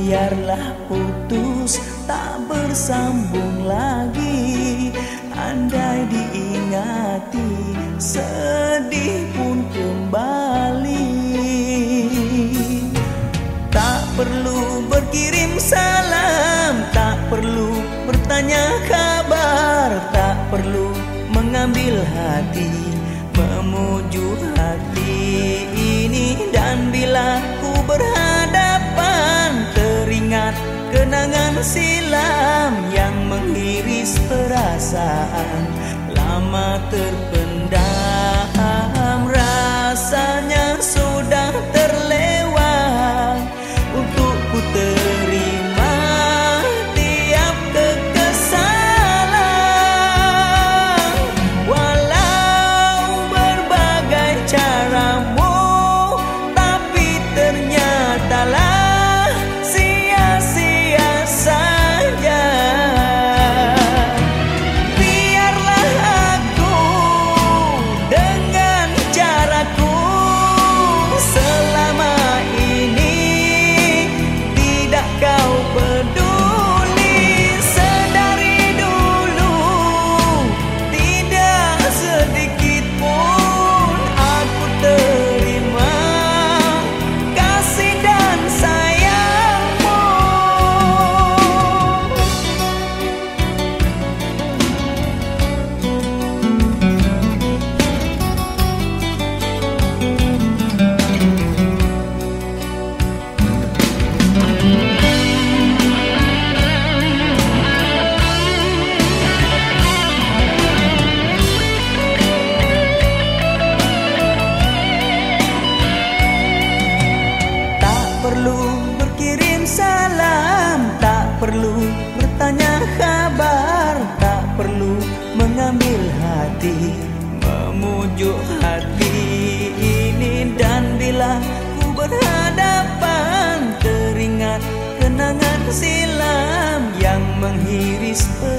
biarlah putus tak bersambung lagi. Andai diingati sedih pun kembali. Tak perlu berkirim salam, tak perlu bertanya kabar, tak perlu mengambil hati, memuju hati ini. Dan bila ku berhadapan, teringat kenangan silam yang mengiris perasaan lama terpendam. Rasanya sudah terlewat untuk ku terima tiap kekesalan. Walau berbagai caramu, tapi ternyatalah sia-sia saja. Biarlah aku dengan caraku selama ini tidak kau peduli. Sedari dulu tidak sedikit pun aku terima kasih dan sayangmu. Tak perlu berkirim salam, tak perlu bertanya kabar, tak perlu mengambil hati, memujuk hati ini. Dan bila ku berhadapan, teringat kenangan silam yang menghiris